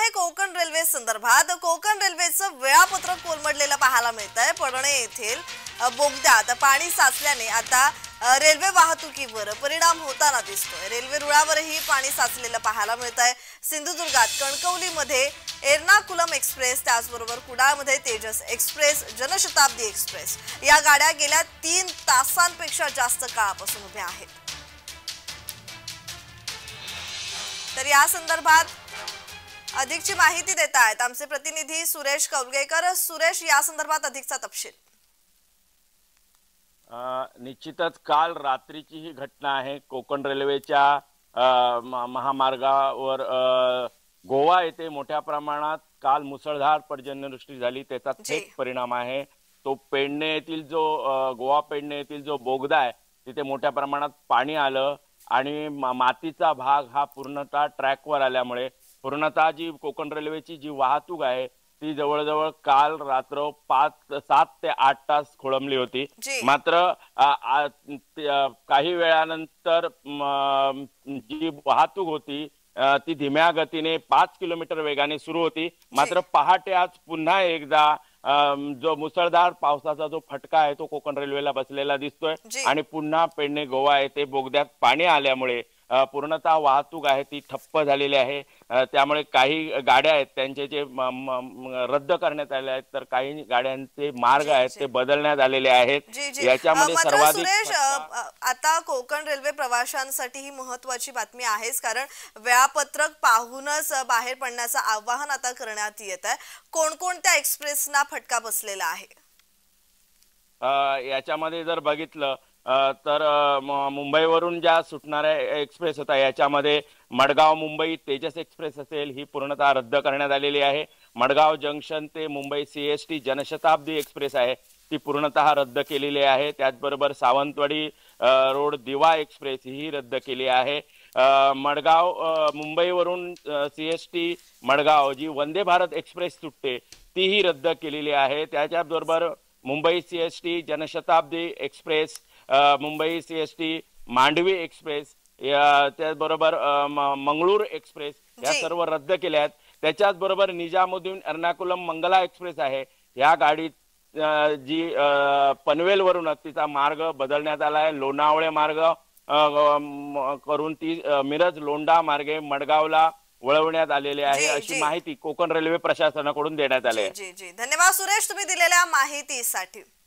आहे कोकण रेल्वे संदर्भात। कोकण रेल्वेचं वेळापत्रक कोलमडलेलं पाहायला मिळतंय। पडणे येथील बोगद्यात पाणी साचल्याने आता रेल्वे वाहतुकीवर परिणाम होताना दिसतोय। रेल्वे रुळावरही पाणी साचलेलं पाहायला मिळतंय। सिंधुदुर्गात कणकवलीमध्ये एर्नाकुलम एक्सप्रेस, त्याचबरोबर कुडाळमध्ये तेजस एक्सप्रेस, जनशताब्दी एक्सप्रेस या गाड्या गेल्या 3 तासांपेक्षा जास्त काळापासून उभ्या आहेत। तर या संदर्भात अधिकची माहिती देत आहेत आमचे प्रतिनिधी सुरेश कौलगेकर। सुरेश, या संदर्भात अधिकचा तपशील। निश्चितच काल रात्रीची ही घटना आहे। कोकण रेल्वेच्या महामार्गावर गोवा येथे मोठ्या प्रमाणात काल मुसळधार पर्जन्यवृष्टी झाली, त्याचा थेट परिणाम आहे। तो पेडणे येथील जो गोवा पेडणे येथील जो बोगदा आहे तिथे मोठ्या प्रमाणात पाणी आलं आणि मातीचा भाग हा पूर्णतः ट्रॅकवर आल्यामुळे पूर्णतः जी कोकण रेल्वेची जी वाहतूक आहे ती जवळजवळ काल रात्र 7 ते 8 तास खोळंबली होती। मात्र काही वेळानंतर जी वाहतूक होती ती धीम्या गतीने 5 किलोमीटर वेगाने सुरू होती। मात्र पहाटे आज पुन्हा एकदा जो मुसळधार पावसाचा जो फटका आहे तो कोकण रेल्वेला बसलेला दिसतोय आणि पुन्हा पेडणे गोवा येथे बोगद्यात पाणी आल्यामुळे पूर्णतः वाहतूक आहे ती ठप्प झालेली आहे। त्यामुळे काही गाड्या आहेत त्यांचे जे रद्द करण्यात आले आहेत, तर काही गाड्यांचे मार्ग आहेत ते बदलण्यात आलेले आहेत। याच्यामध्ये सर्वाधिक आता कोकण रेल्वे प्रवाशांसाठी ही महत्त्वाची बातमी आहेच, कारण वेळापत्रक पाहूनच बाहेर पडण्याचं आवाहन आता करण्यात येत आहे। कोणकोणत्या एक्सप्रेसना फटका बसलेला आहे? याच्यामध्ये जर बघितलं तर मुंबईवरून ज्या सुटणाऱ्या एक्सप्रेस होता याच्यामध्ये मडगाव मुंबई तेजस एक्सप्रेस असेल ही पूर्णतः रद्द करण्यात आलेली आहे। मडगाव जंक्शन ते मुंबई CST जनशताब्दी एक्सप्रेस आहे ती पूर्णतः रद्द केलेली आहे। त्याचबरोबर सावंतवाडी रोड दिवा एक्सप्रेस ही रद्द केली आहे। मडगाव मुंबईवरून CST मडगाव जी वंदे भारत एक्सप्रेस सुटते तीही रद्द केलेली आहे। त्याच्याबरोबर Mumbai CST Janshatabdi express, Mumbai CST Mandovi express, त्याचबरोबर मंगळूर एक्सप्रेस या सर्व रद्द केल्या आहेत। त्याच्याच बरोबर निजामुद्दीन एर्नाकुलम मंगला एक्सप्रेस आहे, या गाडीत जी पनवेलवरून तिचा मार्ग बदलण्यात आला आहे। लोणावळे मार्ग करून ती मिरज लोंढा मार्गे मडगावला वळवण्यात आलेले आहे, अशी माहिती कोकण रेल्वे प्रशासनाकडून देण्यात आली आहे। धन्यवाद सुरेश, तुम्ही दिलेल्या माहितीसाठी।